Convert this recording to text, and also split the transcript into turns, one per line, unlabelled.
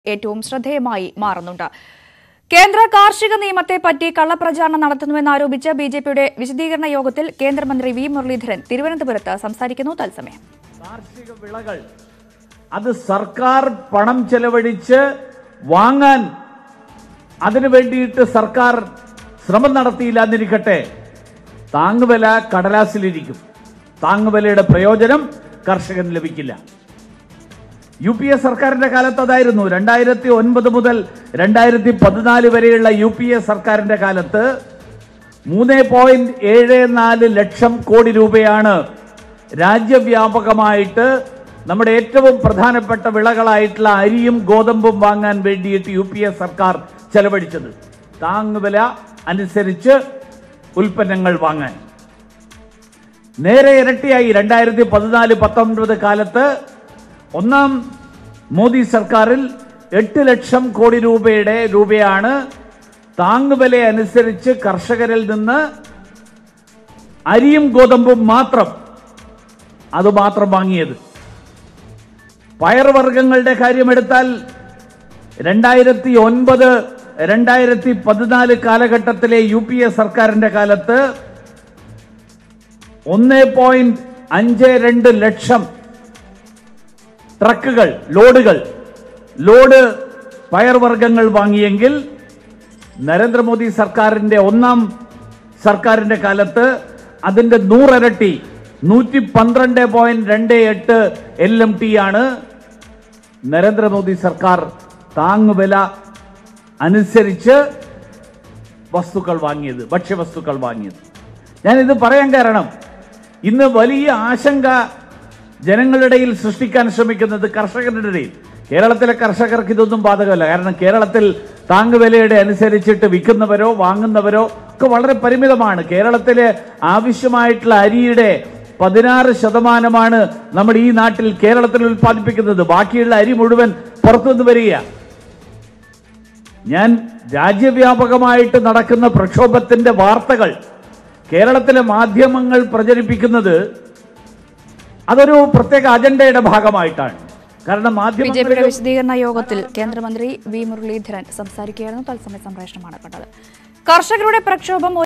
ഏറ്റവും ശ്രദ്ധേയമായി മാറുന്നുണ്ട്. കേന്ദ്ര കാർഷിക നിയമത്തെ പറ്റി കള്ളപ്രചാരണം നടത്തുന്നുവെന്നാരോപിച്ച് ബിജെപിയുടെ വിശദീകരണ യോഗത്തിൽ കേന്ദ്രമന്ത്രി വി മുരളീധരൻ തിരുവനന്തപുരത്ത് സംസാരിക്കുന്നു. തത്സമയം
കാർഷിക വിളകൾ അത് സർക്കാർ പണം ചെലവഴിച്ച് വാങ്ങാൻ അതിനു വേണ്ടിയിട്ട് സർക്കാർ ശ്രമം നടത്തിയില്ല എന്നിരിക്കട്ടെ, താങ്ങുവില കടലാസിലിരിക്കും. താങ്ങുവിലയുടെ പ്രയോജനം കർഷകന് ലഭിക്കില്ല. യുപിഎ സർക്കാരിന്റെ കാലത്ത് അതായിരുന്നു. 2009 മുതൽ 2014 വരെയുള്ള യുപിഎ സർക്കാരിന്റെ കാലത്ത് 3.74 ലക്ഷം കോടി രൂപയാണ് രാജ്യവ്യാപകമായിട്ട് നമ്മുടെ ഏറ്റവും പ്രധാനപ്പെട്ട വിളകളായിട്ടുള്ള അരിയും ഗോതമ്പും വാങ്ങാൻ വേണ്ടിയിട്ട് യുപിഎ സർക്കാർ ചെലവഴിച്ചത്. താങ്ങുവില അനുസരിച്ച് ഉൽപ്പന്നങ്ങൾ വാങ്ങാൻ നേരെ ഇരട്ടിയായി. 2014-19 കാലത്ത് ഒന്നാം മോദി സർക്കാരിൽ 8 ലക്ഷം കോടി രൂപയാണ് താങ്ങുവില അനുസരിച്ച് കർഷകരിൽ നിന്ന് അരിയും ഗോതമ്പും മാത്രം വാങ്ങിയത്. പയർവർഗ്ഗങ്ങളുടെ കാര്യമെടുത്താൽ 2009-2014 കാലഘട്ടത്തിലെ യുപിഎ സർക്കാരിന്റെ കാലത്ത് 1.52 ലക്ഷം ട്രക്കുകൾ ലോഡ് പയർവർഗ്ഗങ്ങൾ വാങ്ങിയെങ്കിൽ നരേന്ദ്രമോദി സർക്കാരിന്റെ ഒന്നാം സർക്കാരിന്റെ കാലത്ത് അതിന്റെ 100 ഇരട്ടി 112.28 LMT ആണ് നരേന്ദ്രമോദി സർക്കാർ താങ്ങുവില അനുസരിച്ച് ഭക്ഷ്യവസ്തുക്കൾ വാങ്ങിയത്. ഞാനിത് പറയാൻ കാരണം, ഇന്ന് വലിയ ആശങ്ക ജനങ്ങളുടെ ഇടയിൽ സൃഷ്ടിക്കാൻ ശ്രമിക്കുന്നത് കർഷകരുടെ ഇടയിൽ. കേരളത്തിലെ കർഷകർക്ക് ഇതൊന്നും ബാധകമല്ല. കാരണം കേരളത്തിൽ താങ്ങുവിലയുടെ അനുസരിച്ചിട്ട് വിൽക്കുന്നവരോ വാങ്ങുന്നവരോ ഒക്കെ വളരെ പരിമിതമാണ്. കേരളത്തിലെ ആവശ്യമായിട്ടുള്ള അരിയുടെ 16% നമ്മുടെ ഈ നാട്ടിൽ കേരളത്തിൽ ഉൽപ്പാദിപ്പിക്കുന്നത്. ബാക്കിയുള്ള അരി മുഴുവൻ പുറത്തുനിന്ന് വരിക. ഞാൻ രാജ്യവ്യാപകമായിട്ട് നടക്കുന്ന പ്രക്ഷോഭത്തിന്റെ വാർത്തകൾ കേരളത്തിലെ മാധ്യമങ്ങൾ പ്രചരിപ്പിക്കുന്നത് അതൊരു പ്രത്യേക അജണ്ടയുടെ ഭാഗമായിട്ടാണ്. കാരണം
ബിജെപിയുടെ വിശദീകരണ യോഗത്തിൽ കേന്ദ്രമന്ത്രി വി മുരളീധരൻ സംസാരിക്കുകയായിരുന്നു. തത്സമയ സംപ്രേഷണമാണ് കണ്ടത്. കർഷകരുടെ പ്രക്ഷോഭം